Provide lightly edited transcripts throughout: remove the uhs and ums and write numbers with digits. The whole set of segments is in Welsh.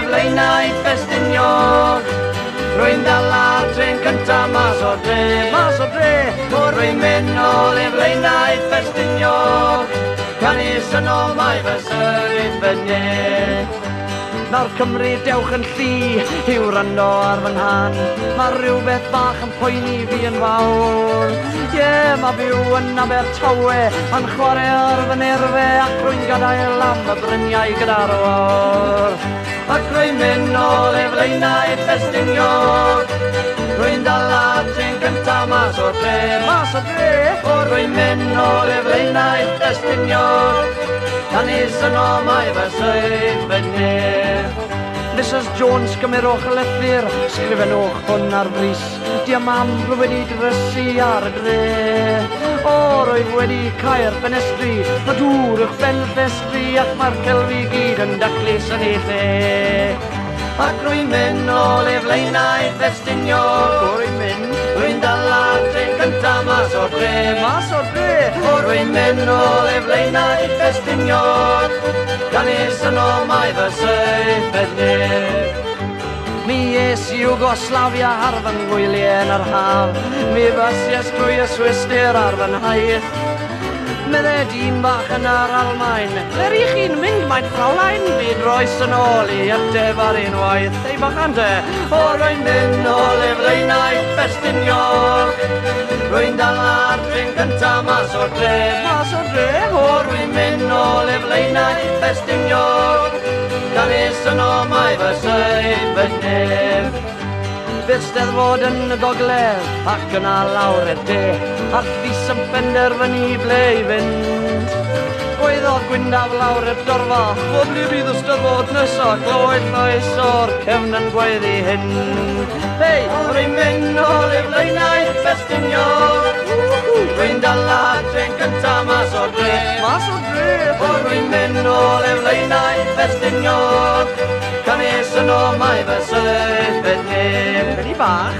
i flaenau Ffestiniog. Rwy'n dal ar tren cynta mas o dre, rwy'n mynd nôl i flaenau Ffestiniog. Canis yn ôl mae fy sy'n fyny. Nawr Cymru dewch yn llu i'w rando ar fy nhan. Mae rhywbeth bach yn poeni fi yn fawr. Mae byw yn Abertawe, yn chwarae ar fy nerfe ac rwy'n gadael am y bryniau gyda'r wawr. Ac rwy'n mynd nôl i flaenau Ffestiniog. Rwy'n dal ar tren cynta mas o dre, rwy'n mynd nôl i flaenau Ffestiniog. Canis yn ôl mae fy sy'n fyny. Mrs Jones, gymerwch y lythyr, sgrifennwch hwn ar frys. Di am wedi drysu ar y dre. Rwyf wedi cael ffenestri, ma dŵr i'ch ben ffestri, ac mae'r celfi gyd yn daclus yn ei lle. Ac rwy'n mynd nôl i flaenau Ffestiniog. Rwy'n dal ar tren cynta mas o dre, rwy'n mynd nôl i flaenau Ffestiniog. Canis yn ôl mae fy sy'n fyny. Mi es i Yugoslavia ar fy ngwyliau yn yr haf. Mi fysies drwy y Swistir ar fy nhaith. Medde dyn bach yn yr Almaen, ble rydych chi'n mynd, mae'n ffrawlaen? Byd roes yn ôl i ateb ar unwaith. Ei bachan de, rwy'n mynd nôl i flaenau Ffestiniog. Rwy'n dal ar tren cynta mas o dre, rwy'n mynd nôl i flaenau Ffestiniog. Canis yn ôl mae fy sy'n fyny. Bydd Steddfod yn y gogledd ac yna lawr y de, a'r llys yn penderfynu ble i fynd. Gwaeddodd Gwyndaf lawr y dorfa, o ble bydd y Steddfod nesaf, glywed llais o'r cefn yn gweddi hyn. Hei, rwy'n mynd nôl i flaenau Ffestiniog. Rwy'n dal ar tren cynta mas o dre, rwy'n mynd nôl i flaenau Ffestiniog. Canis yn ôl mae fy sy'n fyny. Penny bach.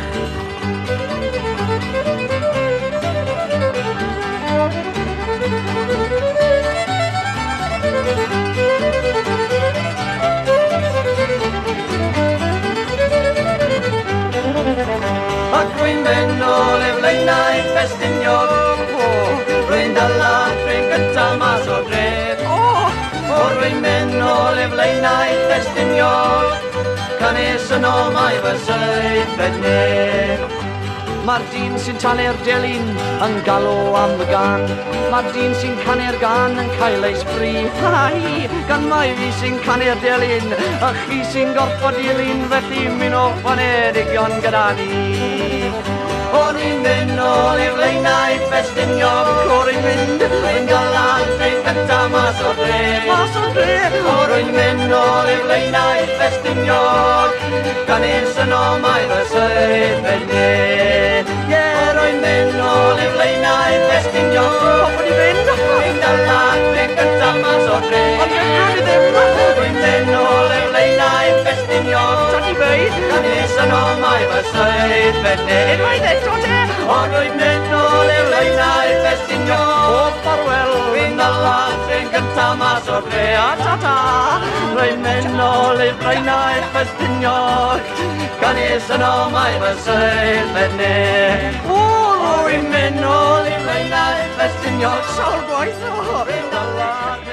Ac rwy'n mynd nôl i flaenau Ffestiniog. Rwy'n dal ar tren cynta mas o dre, rwy'n mynd nôl i flaenau Ffestiniog. Canis yn ôl mae fy sy'n fyny. Mae'r dyn sy'n talu'r delyn yn galw am y gan. Mae'r dyn sy'n canu'r gan yn cael ei sbri. Gan mai fi sy'n canu'r delyn, a chi sy'n gorfod dilyn, felly mynd o fanedigion gyda ni. Rwy'n mynd nôl i flaenau Ffestiniog. Rwy'n dal ar tren cynta mas o dre, rwy'n mynd nôl i flaenau Ffestiniog. Canis yn ôl mae fy sy'n fyny. Rwy'n mynd nôl i flaenau Ffestiniog. Rwy'n dal ar tren cynta mas o dre, rwy'n mynd nôl i flaenau Ffestiniog. Canis yn ôl mae fy sy'n fyny. Rwy'n mynd nôl i flaenau Ffestiniog. Ffarwel, rwy'n dal ar tren cynta mas o dre, rwy'n mynd nôl i flaenau Ffestiniog. Canis yn ôl mae fy sy'n fyny. Rwy'n mynd nôl i flaenau Ffestiniog. Sawl gwaith o! Rwy'n dal ar